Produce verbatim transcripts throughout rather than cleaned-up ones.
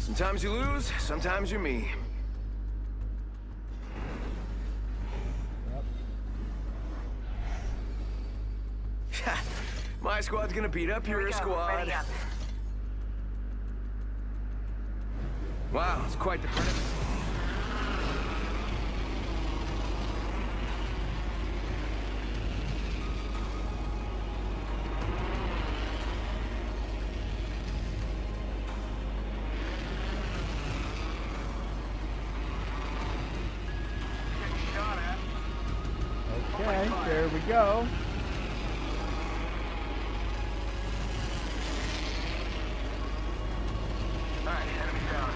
Sometimes you lose, sometimes you're me. Yep. My squad's gonna beat up your squad. Ready up. Wow, it's quite the print. Okay, there we go. Alright, enemy down.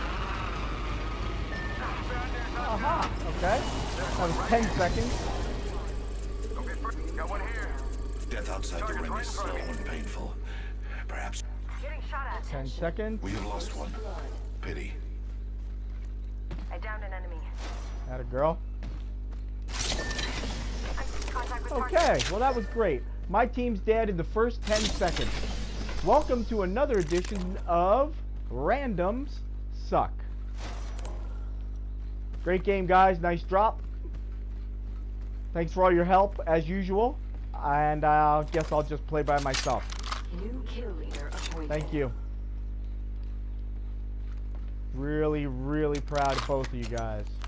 Aha, okay. That was ten seconds. Okay, first, got one here. Death outside the ring is slow and painful. Perhaps Getting shot at. ten seconds. we have lost one. Pity. I downed an enemy. Atta girl. Contact with Okay, target. well that was great. My team's dead in the first ten seconds. Welcome to another edition of Randoms Suck. Great game, guys. Nice drop. Thanks for all your help, as usual. And I guess I'll just play by myself. New kill leader appointed. Thank you. Really, really proud of both of you guys.